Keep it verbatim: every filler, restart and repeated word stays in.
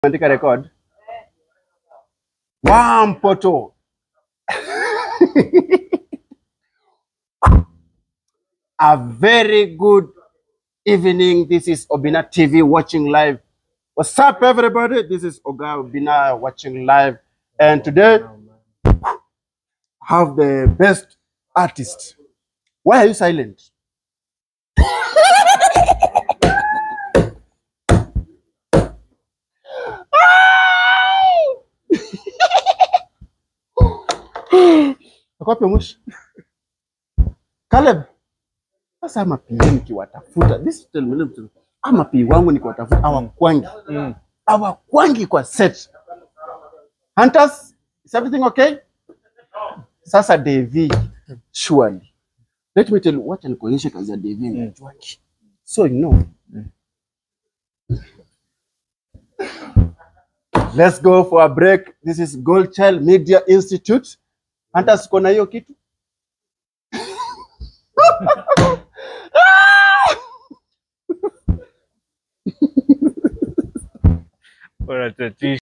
Andika record. One photo. A very good evening. This is Obina T V watching live. What's up, everybody? This is Oga Obina watching live. And today, have the best artist. Why are you silent? Caleb, sasa ama pia nikiwatafuta. This tell me little. Ama pia wangu nikiwatafuta hawakwangi. Mm. Hawakwangi kwa set. Hunters, is everything okay? Sasa Devi, surely. Let me tell you what nikuonyesha kazi ya Devi mm. So you know. Mm. Let's go for a break. This is Gold Child Media Institute. Hunters, kona hiyo kitu? Ora,